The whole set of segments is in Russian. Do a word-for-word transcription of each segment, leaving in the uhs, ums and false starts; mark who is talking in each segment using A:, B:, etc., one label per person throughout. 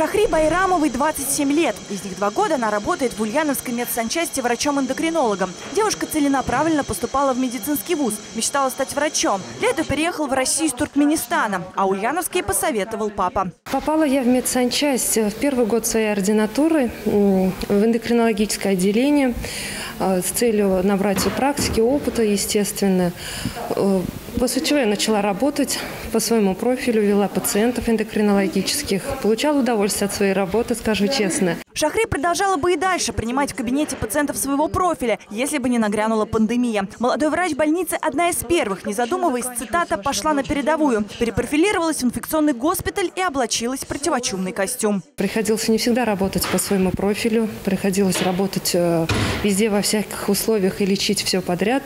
A: Шахри Байрамовой двадцать семь лет. Из них два года она работает в ульяновской медсанчасти врачом-эндокринологом. Девушка целенаправленно поступала в медицинский вуз, мечтала стать врачом. Для этого переехала в Россию из Туркменистана, а ульяновский посоветовал папа.
B: Попала я в медсанчасть в первый год своей ординатуры в эндокринологическое отделение с целью набрать практики, опыта, естественно. После чего я начала работать по своему профилю, вела пациентов эндокринологических. Получала удовольствие от своей работы, скажу честно.
A: Шахри продолжала бы и дальше принимать в кабинете пациентов своего профиля, если бы не нагрянула пандемия. Молодой врач больницы одна из первых, не задумываясь, цитата, пошла на передовую. Перепрофилировалась в инфекционный госпиталь и облачилась в противочумный костюм.
B: Приходилось не всегда работать по своему профилю. Приходилось работать везде, во всяких условиях и лечить все подряд.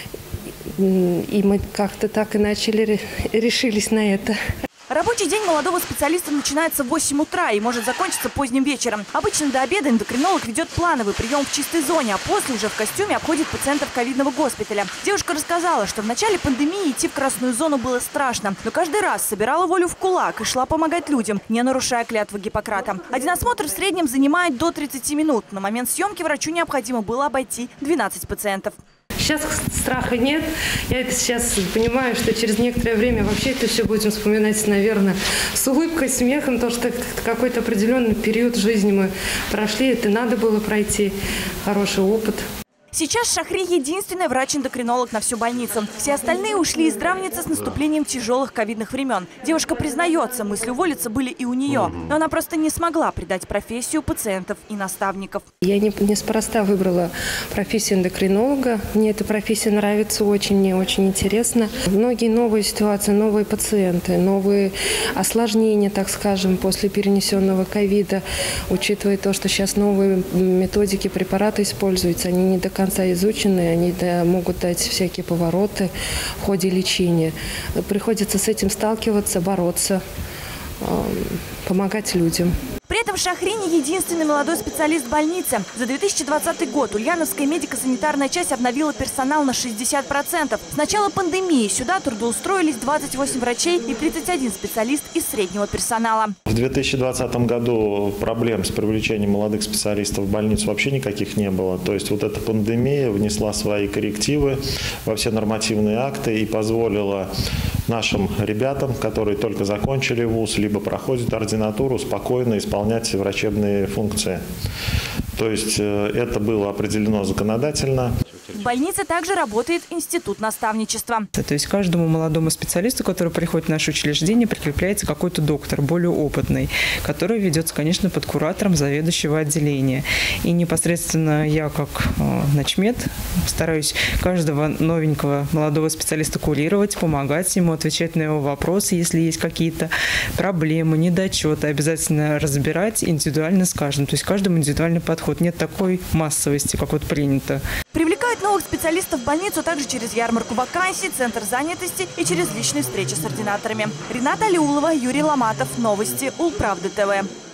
B: И мы как-то так и начали, решились на это.
A: Рабочий день молодого специалиста начинается в восемь утра и может закончиться поздним вечером. Обычно до обеда эндокринолог ведет плановый прием в чистой зоне, а после уже в костюме обходит пациентов ковидного госпиталя. Девушка рассказала, что в начале пандемии идти в красную зону было страшно, но каждый раз собирала волю в кулак и шла помогать людям, не нарушая клятвы Гиппократа. Один осмотр в среднем занимает до тридцати минут. На момент съемки врачу необходимо было обойти двенадцать пациентов.
B: Сейчас страха нет. Я это сейчас понимаю, что через некоторое время вообще это все будем вспоминать, наверное, с улыбкой, смехом, то, что какой-то определенный период жизни мы прошли, это надо было пройти, хороший опыт.
A: Сейчас Шахри единственный врач-эндокринолог на всю больницу. Все остальные ушли из здравницы с наступлением тяжелых ковидных времен. Девушка признается, мысли уволиться были и у нее. Но она просто не смогла предать профессию пациентов и наставников.
B: Я не, неспроста выбрала профессию эндокринолога. Мне эта профессия нравится очень, мне очень интересно. Многие новые ситуации, новые пациенты, новые осложнения, так скажем, после перенесенного ковида. Учитывая то, что сейчас новые методики, препараты используются, они не до конца изучены, они да, могут дать всякие повороты в ходе лечения. Приходится с этим сталкиваться, бороться, э, помогать людям.
A: При этом Шахри не единственный молодой специалист больницы. За две тысячи двадцатый год Ульяновская медико-санитарная часть обновила персонал на шестьдесят процентов. С начала пандемии сюда трудоустроились двадцать восемь врачей и тридцать один специалист из среднего персонала.
C: В две тысячи двадцатом году проблем с привлечением молодых специалистов в больницу вообще никаких не было. То есть вот эта пандемия внесла свои коррективы во все нормативные акты и позволила нашим ребятам, которые только закончили вуз, либо проходят ординатуру, спокойно исполнять врачебные функции. То есть это было определено законодательно.
A: В больнице также работает институт наставничества.
D: То есть каждому молодому специалисту, который приходит в наше учреждение, прикрепляется какой-то доктор, более опытный, который ведется, конечно, под куратором заведующего отделения. И непосредственно я, как начмед, стараюсь каждого новенького молодого специалиста курировать, помогать ему, отвечать на его вопросы, если есть какие-то проблемы, недочеты, обязательно разбирать индивидуально с каждым. То есть каждому индивидуальный подход. Нет такой массовости, как вот принято.
A: Привлекают новых специалистов в больницу также через ярмарку вакансий, центр занятости и через личные встречи с ординаторами. Рената Алиулова, Юрий Ломатов. Новости Улправды ТВ.